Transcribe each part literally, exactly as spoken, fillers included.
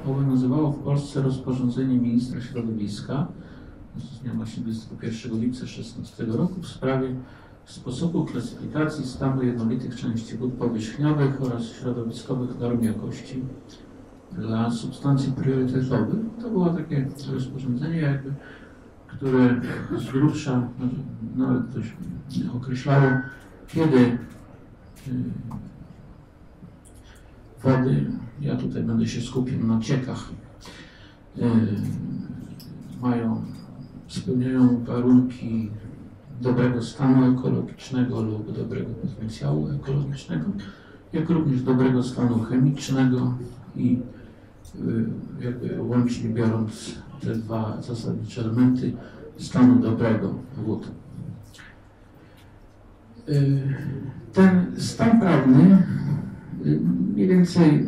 Obowiązywało w Polsce rozporządzenie ministra środowiska z dnia właśnie dwudziestego pierwszego lipca dwa tysiące szesnastego roku w sprawie sposobu klasyfikacji stanu jednolitych części wód powierzchniowych oraz środowiskowych norm jakości dla substancji priorytetowych. To było takie rozporządzenie, jakby, które z grubsza nawet ktoś określało, kiedy wody, ja tutaj będę się skupił na ciekach, mają, spełniają warunki dobrego stanu ekologicznego lub dobrego potencjału ekologicznego, jak również dobrego stanu chemicznego i jakby łącznie biorąc te dwa zasadnicze elementy stanu dobrego wód. Ten stan prawny mniej więcej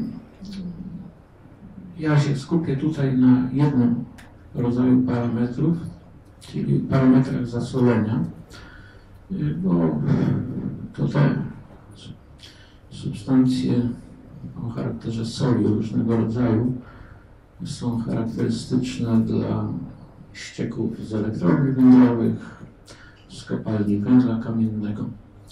ja się skupię tutaj na jednym rodzaju parametrów, czyli parametrach zasolenia, bo to te substancje o charakterze soli różnego rodzaju są charakterystyczne dla ścieków z elektrowni węglowych, z kopalni węgla kamiennego.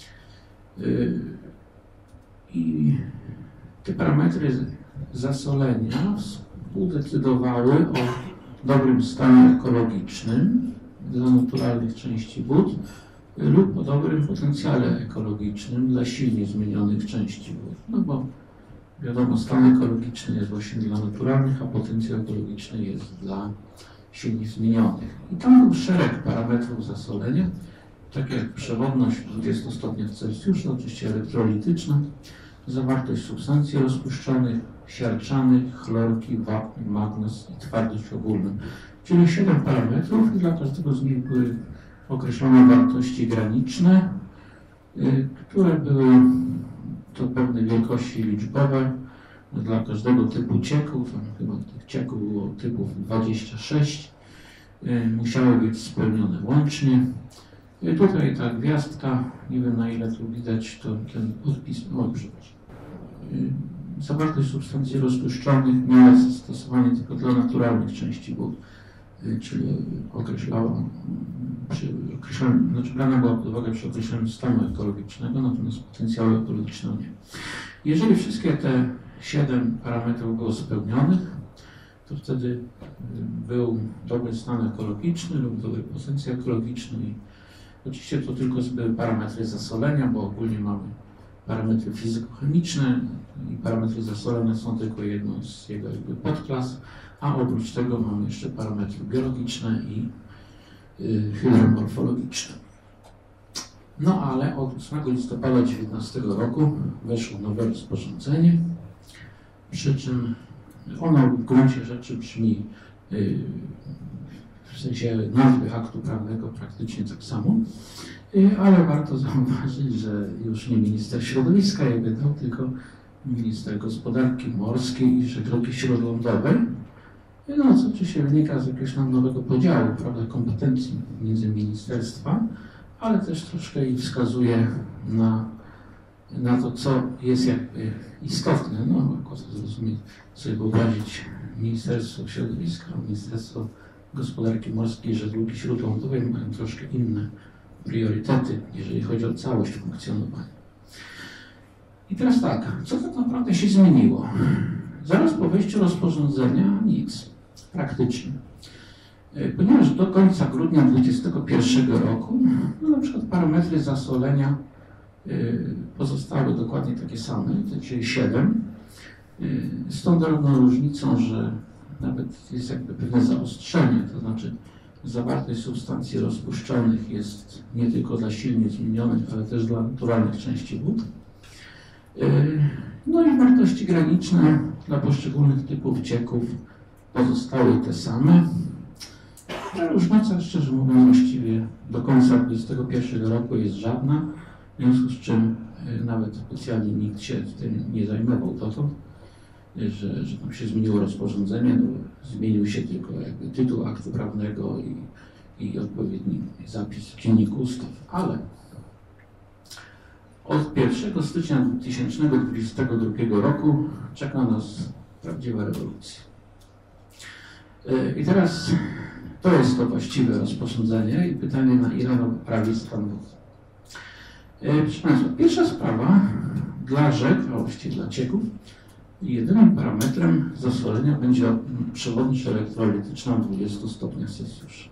I te parametry zasolenia współdecydowały o dobrym stanie ekologicznym dla naturalnych części wód lub o dobrym potencjale ekologicznym dla silnie zmienionych części wód. No bo wiadomo, stan ekologiczny jest właśnie dla naturalnych, a potencjał ekologiczny jest dla silnie zmienionych. I tam był szereg parametrów zasolenia, takie jak przewodność w dwudziestu stopniach Celsjusza, oczywiście elektrolityczna, zawartość substancji rozpuszczonych, siarczanych, chlorki, wapń, magnez i twardość ogólna. Czyli siedem parametrów i dla każdego z nich były określone wartości graniczne, y, które były do pewnej wielkości liczbowe dla każdego typu cieku. Tam chyba tych cieków było typów dwadzieścia sześć. Y, musiały być spełnione łącznie. I tutaj ta gwiazdka, nie wiem na ile tu widać, to ten podpis, o przepraszam. Zawartość substancji rozpuszczonych miała zastosowanie tylko dla naturalnych części wód, czyli określała, przy określaniu, znaczy brana była pod uwagę przy określeniu stanu ekologicznego, natomiast potencjału ekologicznego nie. Jeżeli wszystkie te siedem parametrów było spełnionych, to wtedy był dobry stan ekologiczny lub dobry potencjał ekologiczny. Oczywiście to tylko były parametry zasolenia, bo ogólnie mamy parametry fizykochemiczne i parametry zasolenia są tylko jedną z jego jakby podklas, a oprócz tego mamy jeszcze parametry biologiczne i y, hydromorfologiczne. No ale od ósmego listopada dwa tysiące dziewiętnastego roku weszło nowe rozporządzenie, przy czym ono w gruncie rzeczy brzmi y, w sensie nazwy aktu prawnego praktycznie tak samo, ale warto zauważyć, że już nie minister środowiska je wydał, tylko minister gospodarki morskiej i żeglugi śródlądowej. No, co oczywiście wynika z jakiegoś tam nowego podziału, prawda, kompetencji między ministerstwa, ale też troszkę i wskazuje na, na to, co jest jakby istotne. No, jak to zrozumieć, sobie wyobrazić Ministerstwo Środowiska, Ministerstwo Gospodarki Morskiej i Żeglugi Śródlądowej mają troszkę inne priorytety, jeżeli chodzi o całość funkcjonowania. I teraz tak, co tak naprawdę się zmieniło? Zaraz po wejściu rozporządzenia nic, praktycznie. Ponieważ do końca grudnia dwudziestego pierwszego roku, no na przykład parametry zasolenia pozostały dokładnie takie same, czyli siedem, z tą drobną różnicą, że nawet jest jakby pewne zaostrzenie, to znaczy zawartość substancji rozpuszczonych jest nie tylko dla silnie zmienionych, ale też dla naturalnych części wód. No i wartości graniczne dla poszczególnych typów cieków pozostały te same. Ta różnica, szczerze mówiąc, właściwie do końca dwudziestego pierwszego roku jest żadna, w związku z czym nawet specjalnie nikt się tym nie zajmował dotąd, że, że tam się zmieniło rozporządzenie, no, zmienił się tylko jakby tytuł aktu prawnego i, i odpowiedni zapis w Dzienniku Ustaw, ale od pierwszego stycznia dwa tysiące dwudziestego drugiego roku czeka nas prawdziwa rewolucja. I teraz to jest to właściwe rozporządzenie i pytanie, na ile ono poprawi stan wód. Proszę Państwa, pierwsza sprawa dla rzek, a właściwie dla cieków, jedynym parametrem zasolenia będzie przewodność elektrolityczna w dwudziestu stopniach Celsjusza.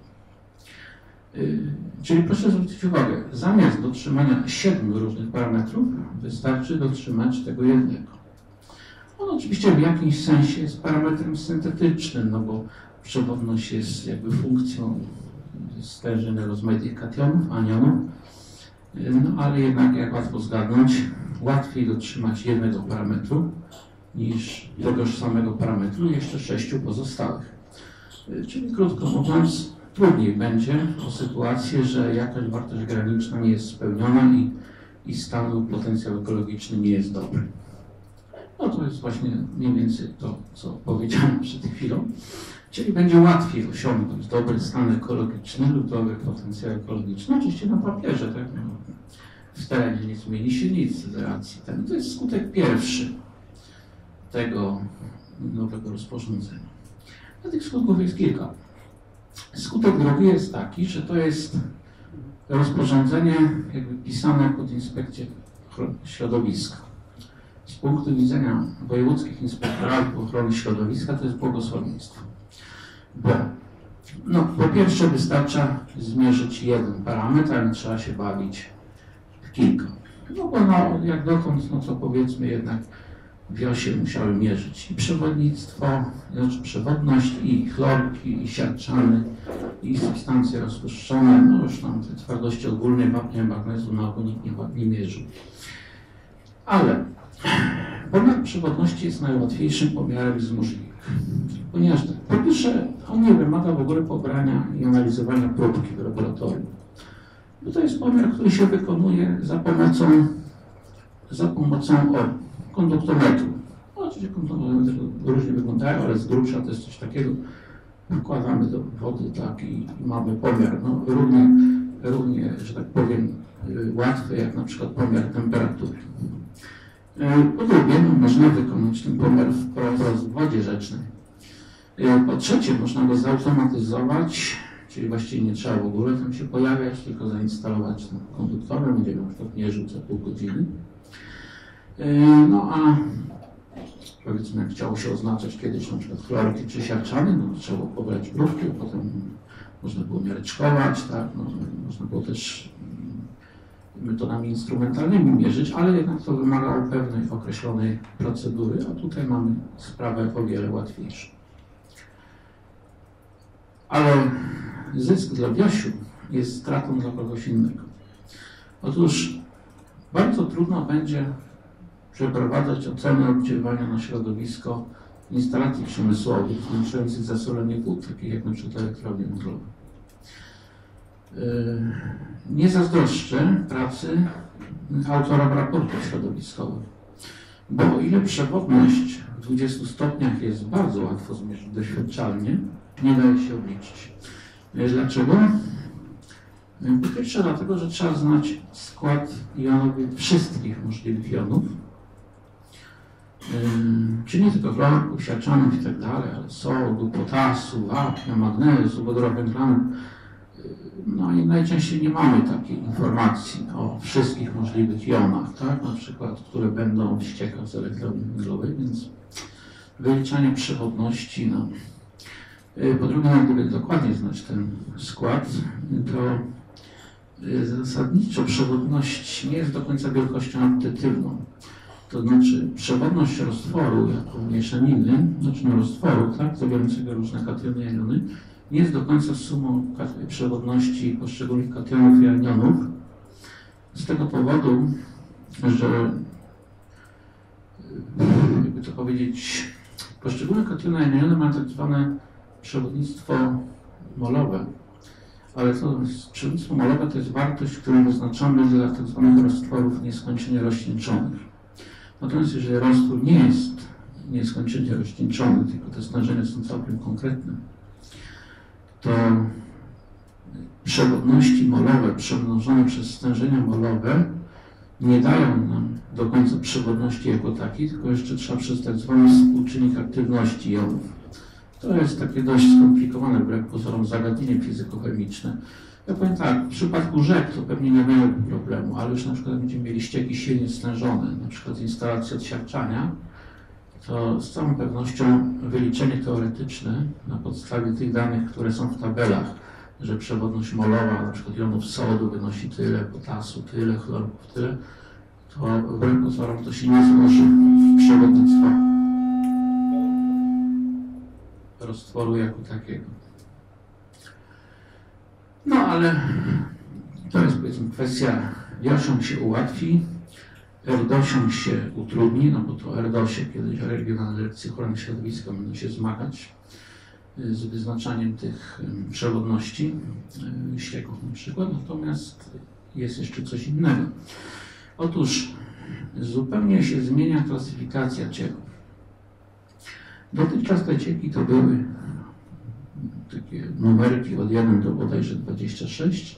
Czyli proszę zwrócić uwagę, zamiast dotrzymania siedmiu różnych parametrów, wystarczy dotrzymać tego jednego. On oczywiście w jakimś sensie jest parametrem syntetycznym, no bo przewodność jest jakby funkcją stężenia rozmaitych kationów, anionów, no ale jednak, jak łatwo zgadnąć, łatwiej dotrzymać jednego parametru niż tegoż samego parametru jeszcze sześciu pozostałych. Czyli krótko mówiąc, trudniej będzie o sytuację, że jakaś wartość graniczna nie jest spełniona i, i stan lub potencjał ekologiczny nie jest dobry. No to jest właśnie mniej więcej to, co powiedziałem przed chwilą. Czyli będzie łatwiej osiągnąć dobry stan ekologiczny lub dobry potencjał ekologiczny. Oczywiście na papierze, tak? W terenie nie zmieni się nic z racji tego. To jest skutek pierwszy tego nowego rozporządzenia. A tych skutków jest kilka. Skutek drugi jest taki, że to jest rozporządzenie jakby pisane pod inspekcję środowiska. Z punktu widzenia wojewódzkich inspektoratów ochrony środowiska to jest błogosławieństwo. Bo no, po pierwsze wystarcza zmierzyć jeden parametr, a nie trzeba się bawić w kilka. No bo no, jak dotąd, no to powiedzmy jednak wiosie musiały mierzyć i przewodnictwo, znaczy przewodność, i chlorki, i siarczany, i substancje rozpuszczone. No już tam te twardości ogólnej wapnia, magnezu na ogół nikt nie, nie mierzył. Ale pomiar przewodności jest najłatwiejszym pomiarem z możliwych. Ponieważ po pierwsze, on nie wymaga w ogóle pobrania i analizowania próbki w laboratorium. Bo to jest pomiar, który się wykonuje za pomocą, za pomocą o, konduktometru. No, oczywiście konduktometry różnie wyglądają, ale z grubsza to jest coś takiego. Wkładamy do wody tak i, i mamy pomiar no, równie, równie, że tak powiem, łatwy jak na przykład pomiar temperatury. Po drugie, no, można wykonać ten pomiar wprost w wodzie rzecznej. Po trzecie, można go zautomatyzować, czyli właściwie nie trzeba w ogóle tam się pojawiać, tylko zainstalować ten konduktor, będzie na przykład mierzył co pół godziny. No a powiedzmy, jak chciało się oznaczać kiedyś na przykład chlorki czy siarczany, no to trzeba było pobrać próbki, potem można było miareczkować, tak, no, można było też metodami instrumentalnymi mierzyć, ale jednak to wymagało pewnej określonej procedury, a tutaj mamy sprawę o wiele łatwiejszą. Ale zysk dla Wiosiu jest stratą dla kogoś innego. Otóż bardzo trudno będzie przeprowadzać ocenę oddziaływania na środowisko instalacji przemysłowych zwiększających zasolenie wód, takich jak na przykład elektrownie węglowe. Nie zazdroszczę pracy autora raportów środowiskowych, bo o ile przewodność w dwudziestu stopniach jest bardzo łatwo zmierzyć doświadczalnie, nie daje się obliczyć. Dlaczego? Po pierwsze dlatego, że trzeba znać skład jonowy wszystkich możliwych jonów, czyli nie tylko chlorków, siarczanów i tak dalej, ale sodu, potasu, wapnia, magnezu, wodorów węglanych. No i najczęściej nie mamy takiej informacji o wszystkich możliwych jonach, tak? Na przykład, które będą w ściekach z elektrowni węglowej, więc wyliczanie przewodności, no. Po drugie, gdyby dokładnie znać ten skład, to zasadniczo przewodność nie jest do końca wielkością addytywną. To znaczy przewodność roztworu jako mieszaniny, znaczy no roztworu, tak, zawierającego różne kationy i aniony, nie jest do końca sumą przewodności poszczególnych kationów i anionów. Z tego powodu, że jakby to powiedzieć, poszczególne kationy i aniony mają tak zwane przewodnictwo molowe. Ale to przewodnictwo molowe to jest wartość, którą wyznaczamy dla tak zwanych roztworów nieskończenie rozcieńczonych. Natomiast jeżeli roztwór nie jest nieskończenie rozcieńczony, tylko te stężenia są całkiem konkretne, to przewodności molowe przemnożone przez stężenia molowe nie dają nam do końca przewodności jako takiej, tylko jeszcze trzeba przez tak zwany współczynnik aktywności jonów To jest takie dość skomplikowane, wbrew pozorom, zagadnienie fizykochemiczne. Ja powiem tak, w przypadku rzek to pewnie nie miałoby problemu, ale już na przykład będziemy mieli ścieki silnie stężone, na przykład z instalacji odsiarczania, to z całą pewnością wyliczenie teoretyczne na podstawie tych danych, które są w tabelach, że przewodność molowa, na przykład jonów sodu wynosi tyle, potasu tyle, chlorów tyle, to wbrew pozorom to się nie złoży w przewodnictwo roztworu jako takiego. No ale to jest, powiedzmy, kwestia, wierszą się ułatwi, RDOSiem się utrudni, no bo to RDOSie kiedyś regionalne dyrekcje ochrony środowiska będą się zmagać z wyznaczaniem tych przewodności ścieków na przykład, natomiast jest jeszcze coś innego. Otóż zupełnie się zmienia klasyfikacja cieków. Dotychczas te cieki to były takie numerki od jeden do bodajże dwudziestu sześciu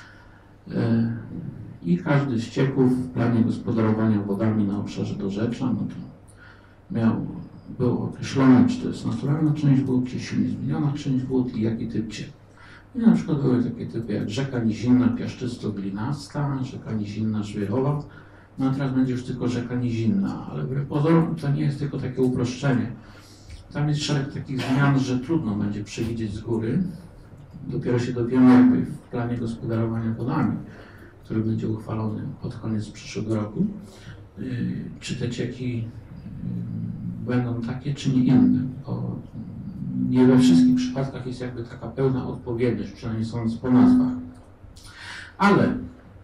i każdy z cieków w planie gospodarowania wodami na obszarze dorzecza, no to miał, było określone, czy to jest naturalna część wód, czy silnie zmieniona część wód i jaki typ cieków. I na przykład były takie typy jak rzeka nizinna piaszczysto-glinasta, rzeka nizinna żwierowa. No a teraz będzie już tylko rzeka nizinna, ale wbrew pozorom to nie jest tylko takie uproszczenie. Tam jest szereg takich zmian, że trudno będzie przewidzieć z góry. Dopiero się dowiemy jakby w planie gospodarowania wodami, który będzie uchwalony pod koniec przyszłego roku, czy te cieki będą takie, czy nie inne. Bo nie we wszystkich przypadkach jest jakby taka pełna odpowiedność, przynajmniej sądząc po nazwach. Ale,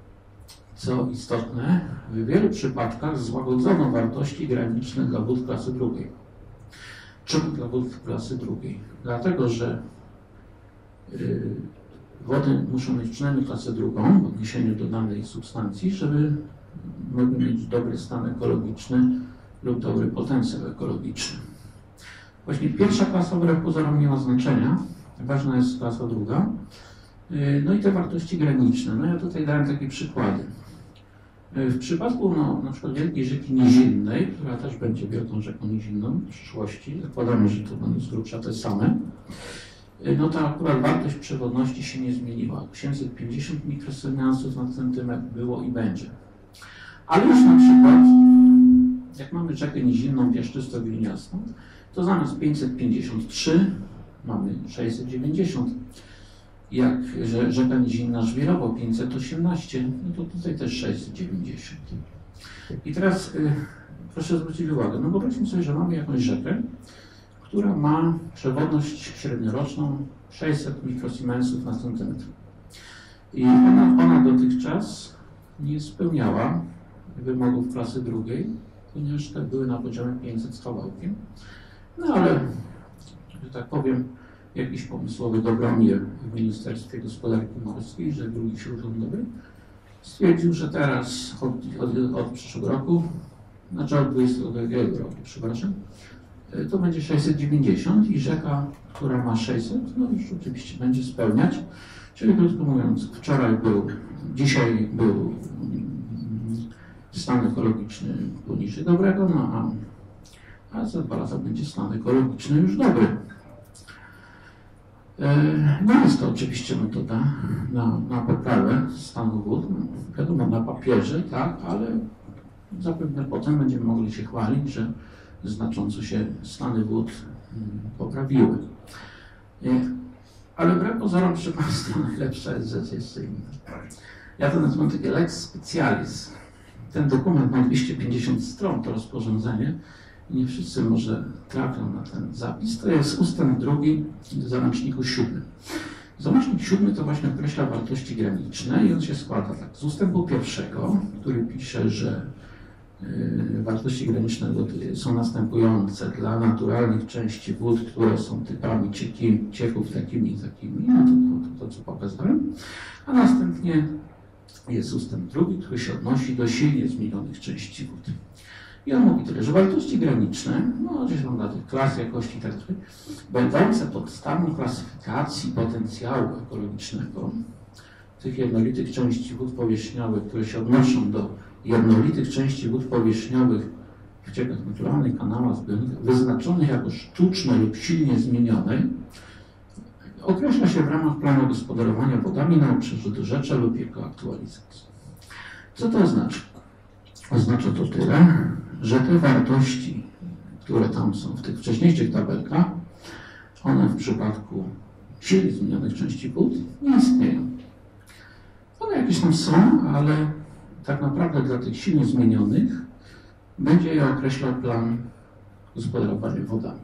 co istotne, w wielu przypadkach złagodzono wartości graniczne dla wód klasy drugiej. Czemu dla wód klasy drugiej? Dlatego, że yy, wody muszą mieć przynajmniej klasę drugą w odniesieniu do danej substancji, żeby mogły mieć dobry stan ekologiczny lub dobry potencjał ekologiczny. Właśnie pierwsza klasa wbrew pozorom nie ma znaczenia, ważna jest klasa druga. No i te wartości graniczne. No ja tutaj dałem takie przykłady. W przypadku no, na przykład wielkiej rzeki nizinnej, która też będzie wielką rzeką nizinną w przyszłości, zakładamy, że to będą z grubsza te same, no to akurat wartość przewodności się nie zmieniła. osiemset pięćdziesiąt mikrosiemenansów na centymetr było i będzie. Ale już na przykład, jak mamy rzekę nizinną piaszczysto-gliniastą, to zamiast pięćset pięćdziesiąt trzy mamy sześćset dziewięćdziesiąt. Jak rzeka nizinna żwierowo pięćset osiemnaście, no to tutaj też sześćset dziewięćdziesiąt. I teraz y, proszę zwrócić uwagę, no wyobraźmy sobie, że mamy jakąś rzekę, która ma przewodność średnioroczną sześćset mikrosiemensów na centymetr. I ona, ona dotychczas nie spełniała wymogów klasy drugiej, ponieważ te były na poziomie pięćset z kawałkiem. No ale, że tak powiem, jakiś pomysłowy Dobromir w Ministerstwie Gospodarki Morskiej, Żeglugi Śródlądowej, stwierdził, że teraz od, od, od przyszłego roku, znaczy od dwudziestego drugiego roku, przepraszam, to będzie sześćset dziewięćdziesiąt i rzeka, która ma sześćset, no już oczywiście będzie spełniać. Czyli krótko mówiąc, wczoraj był, dzisiaj był stan ekologiczny poniżej dobrego, no a, a za dwa lata będzie stan ekologiczny już dobry. No jest to oczywiście metoda na, na poprawę stanu wód, wiadomo na papierze, tak, ale zapewne potem będziemy mogli się chwalić, że znacząco się stany wód poprawiły. Ale wbrew pozorom, proszę Państwa, najlepsza jest rzecz jeszcze inna. Ja to nazywam takie lex specialis. Ten dokument ma dwieście pięćdziesiąt stron, to rozporządzenie. Nie wszyscy może trafią na ten zapis. To jest ustęp drugi w załączniku siódmym. Załącznik siódmy to właśnie określa wartości graniczne i on się składa tak z ustępu pierwszego, który pisze, że y, wartości graniczne wody są następujące dla naturalnych części wód, które są typami cieki, cieków takimi i takimi, no to, to, to, to co pokazałem, a następnie jest ustęp drugi, który się odnosi do silnie zmienionych części wód. I on mówi tyle, że wartości graniczne, no gdzieś tam dla tych klas jakości i tak dalej, będące podstawą klasyfikacji potencjału ekologicznego tych jednolitych części wód powierzchniowych, które się odnoszą do jednolitych części wód powierzchniowych w ciekach naturalnych, kanałach zbiornikach wyznaczonych jako sztuczne lub silnie zmienione określa się w ramach planu gospodarowania wodami na obszarze dorzecza lub jego aktualizacji. Co to oznacza? Oznacza to tyle, że te wartości, które tam są w tych wcześniejszych tabelkach, one w przypadku silnie zmienionych części wód nie istnieją. One jakieś tam są, ale tak naprawdę dla tych silnie zmienionych będzie je określał plan gospodarowania wodami.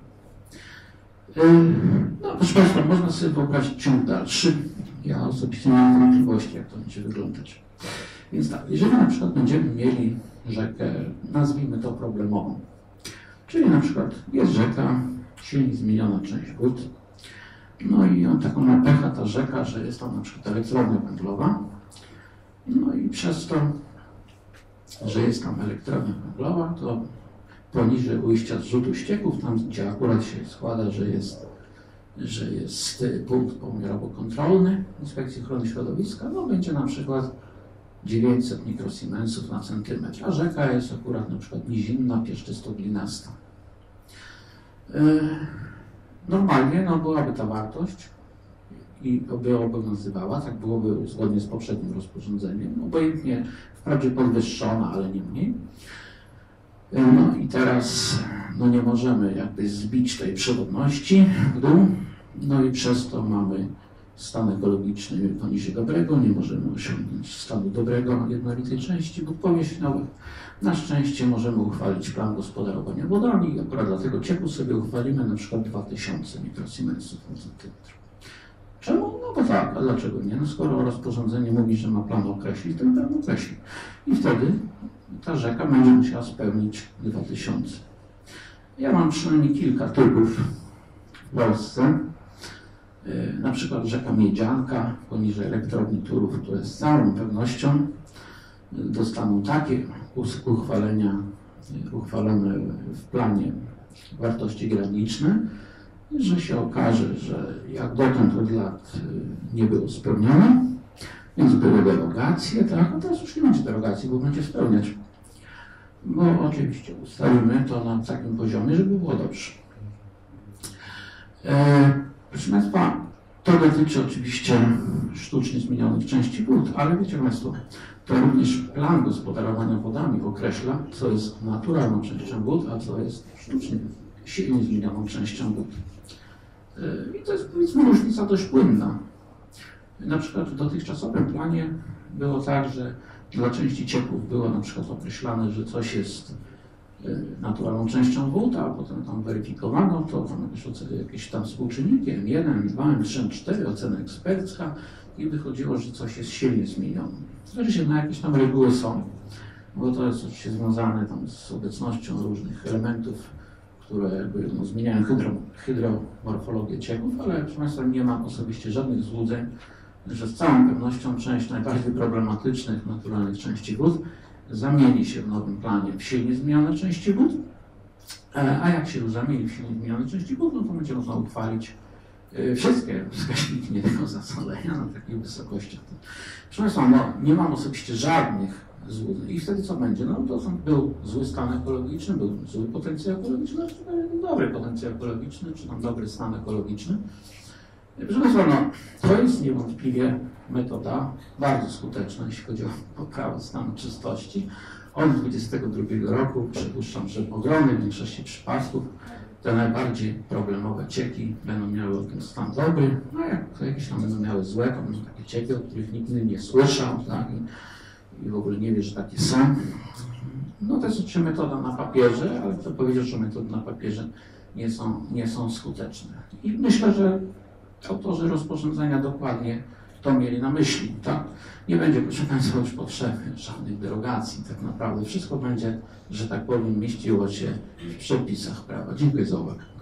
No proszę Państwa, można sobie wyobrazić ciąg dalszy. Ja osobiście nie mam wątpliwości, jak to będzie wyglądać. Więc tak, jeżeli na przykład będziemy mieli rzekę, nazwijmy to problemową, czyli na przykład jest rzeka, silnie zmieniona część wód, no i on taką ma pecha ta rzeka, że jest tam na przykład elektrownia węglowa, no i przez to, że jest tam elektrownia węglowa, to poniżej ujścia zrzutu ścieków, tam gdzie akurat się składa, że jest, że jest punkt pomiarowo-kontrolny Inspekcji Ochrony Środowiska, no będzie na przykład dziewięćset mikrosiemensów na centymetr, a rzeka jest akurat na przykład nizinna, pieszczysto-glinasta. Yy, normalnie no, byłaby ta wartość i by obowiązywała, tak byłoby zgodnie z poprzednim rozporządzeniem, obojętnie wprawdzie podwyższona, ale nie mniej. No i teraz no nie możemy jakby zbić tej przewodności w dół, no i przez to mamy stan ekologiczny poniżej dobrego, nie możemy osiągnąć stanu dobrego jednolitej części wód powierzchniowych. Na szczęście możemy uchwalić plan gospodarowania wodami i akurat dla tego cieku sobie uchwalimy na przykład dwa tysiące mikrosiemensów na centymetr. Czemu? No bo tak, a dlaczego nie? No skoro rozporządzenie mówi, że ma plan określić, to plan określi. I wtedy ta rzeka będzie musiała spełnić dwa tysiące. Ja mam przynajmniej kilka typów w Polsce. Na przykład rzeka Miedzianka poniżej elektrowni Turów, które z całą pewnością dostaną takie uchwalenia, uchwalone w planie wartości graniczne, że się okaże, że jak dotąd od lat nie było spełnione, więc były derogacje, tak? A teraz już nie będzie derogacji, bo będzie spełniać. Bo oczywiście ustalimy to na takim poziomie, żeby było dobrze. E, proszę Państwa, to dotyczy oczywiście sztucznie zmienionych części wód, ale wiecie Państwo, to również plan gospodarowania wodami określa, co jest naturalną częścią wód, a co jest sztucznie silnie zmienioną częścią wód. I to jest, powiedzmy, różnica dość płynna. Na przykład w dotychczasowym planie było tak, że dla części cieków było na przykład określane, że coś jest naturalną częścią wód, a potem tam weryfikowano to, tam jakieś, jakieś tam współczynniki M jeden, M dwa, M trzy, M cztery, ocena ekspercka i wychodziło, że coś jest silnie zmienione. Zależy się, na jakieś tam reguły są, bo to jest oczywiście związane tam z obecnością różnych elementów, które jakby, no, zmieniają hydro, hydromorfologię cieków, ale proszę Państwa, nie ma osobiście żadnych złudzeń, że z całą pewnością część najbardziej problematycznych naturalnych części wód zamieni się w nowym planie w silnie zmienione części wód, a jak się już zamieni w silnie zmienione części wód, no to będzie można uchwalić wszystkie wskaźniki nie tylko zasolenia na takich wysokościach. Proszę Państwa, no, nie mam osobiście żadnych złudzeń. I wtedy co będzie? No to są, był zły stan ekologiczny, był zły potencjał ekologiczny, czy dobry potencjał ekologiczny, czy tam dobry stan ekologiczny. Proszę Państwa, no, to jest niewątpliwie metoda bardzo skuteczna, jeśli chodzi o poprawę stanu czystości. Od dwudziestego drugiego roku przypuszczam, że w ogromnej większości przypadków te najbardziej problemowe cieki będą miały ten stan dobry, a jak jakieś tam będą miały złe, to będą takie cieki, o których nikt nie słyszał, tak? I, i w ogóle nie wie, że takie są. No to jest oczywiście metoda na papierze, ale chcę powiedzieć, że metody na papierze nie są, nie są skuteczne. I myślę, że autorzy rozporządzenia dokładnie to mieli na myśli, tak? Nie będzie, proszę Państwa, już potrzeby żadnych derogacji. Tak naprawdę wszystko będzie, że tak powiem, mieściło się w przepisach prawa. Dziękuję za uwagę.